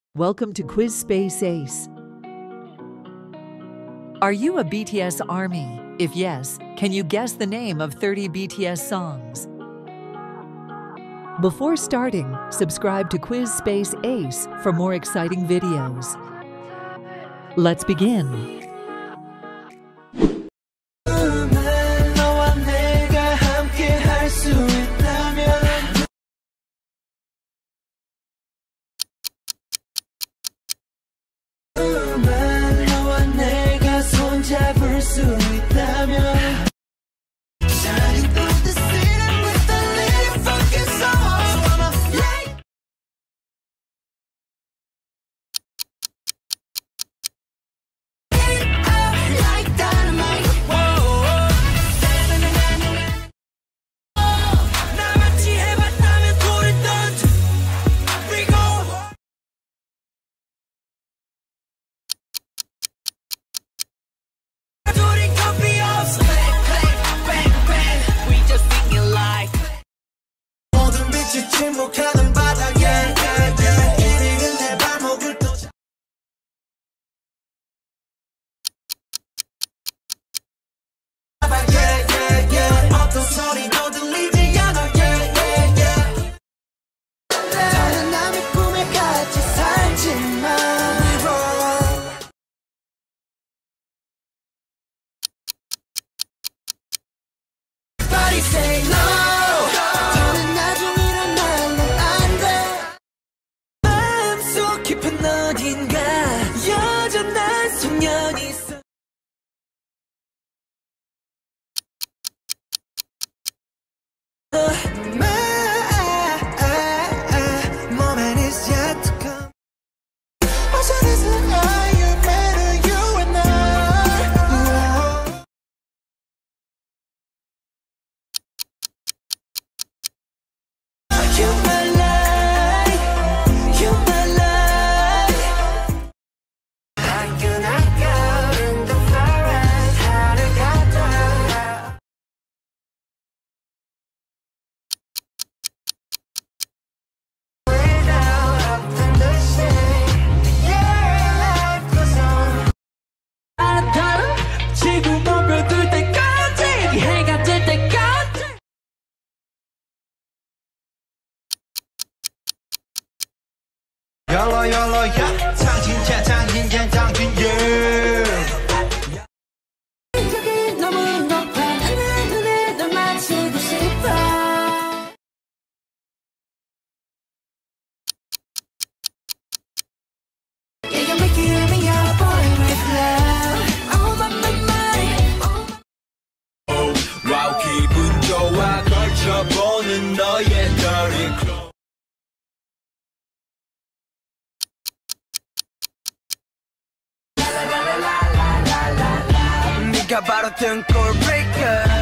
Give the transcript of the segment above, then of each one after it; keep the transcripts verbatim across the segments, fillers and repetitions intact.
Welcome to Quiz Space Ace. Are you a B T S ARMY? If yes, can you guess the name of thirty B T S songs? Before starting, subscribe to Quiz Space Ace for more exciting videos. Let's begin. 침묵하는 바닥에 이리는 내 발목을 또 잡아 어떤 소리도 들리지 않아 다른 남의 꿈에 같이 살지만 Body say no 어딘가 여전한 소년이 있어 My moment is yet to come What is it are you better you and I You my life You my life 열로 열로야 장진자 장진자 장진예 여기 너무 높아 하늘 눈에 널 맞추고 싶어 Yeah, you're making me a boy with love Oh my my my Oh wow 기분 좋아 걸쳐보는 너의 dirty clothes 네가 바로 등골 breaker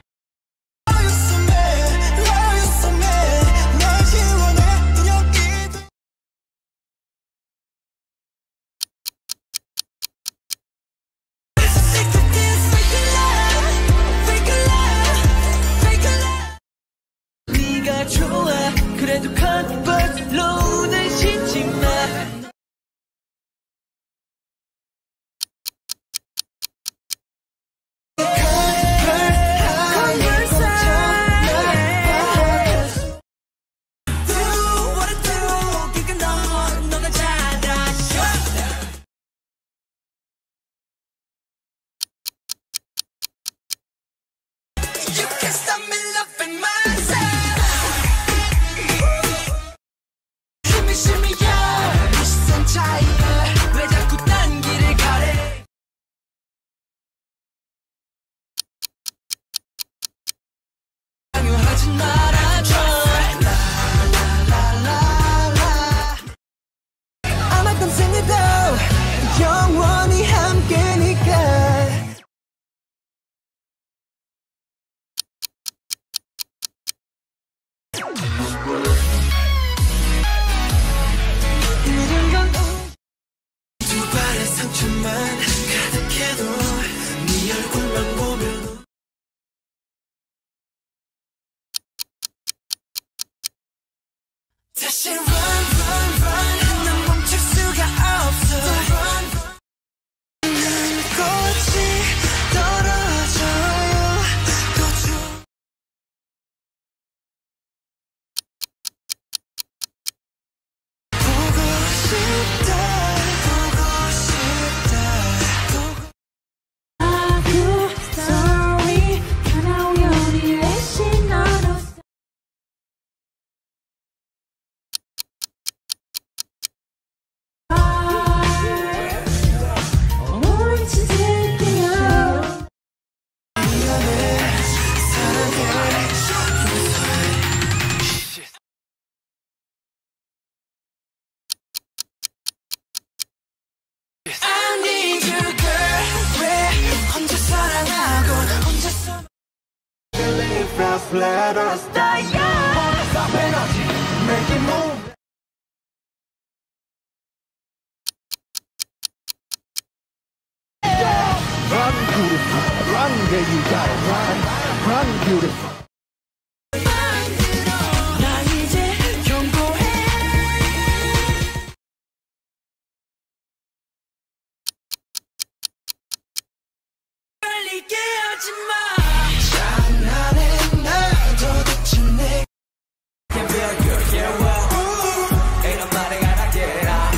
네가 좋아 그래도 컴포트로는 신지 마 Come just let us die. Yeah. Stop energy, make it move. Run, beautiful, run, yeah, you gotta run, run, beautiful. 나 이제 경고해. 빨리게 하지 마. 장난해 나 도대체 내. Yeah, feel good, yeah, well. Ain't nobody gonna get out.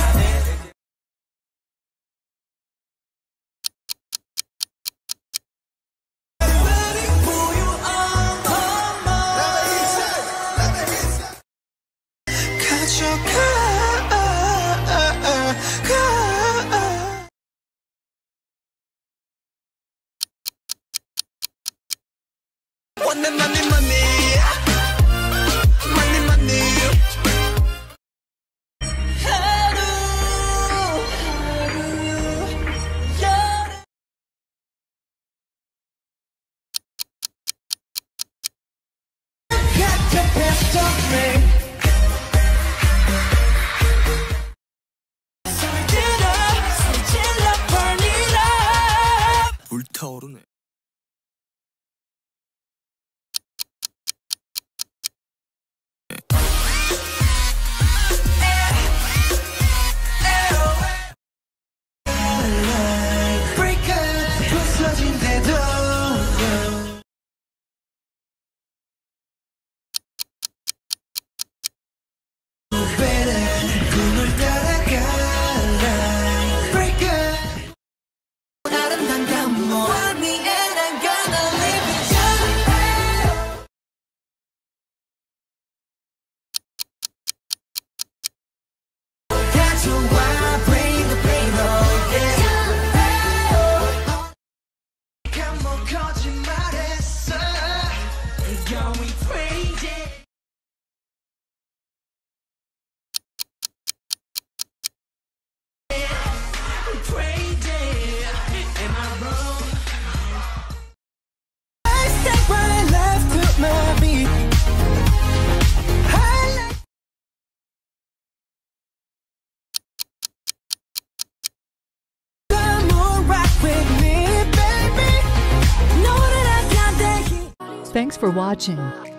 Want the money, money, money, money. 하루, 하루, 여름. Got the best of me. 불타오르네. Thanks for watching.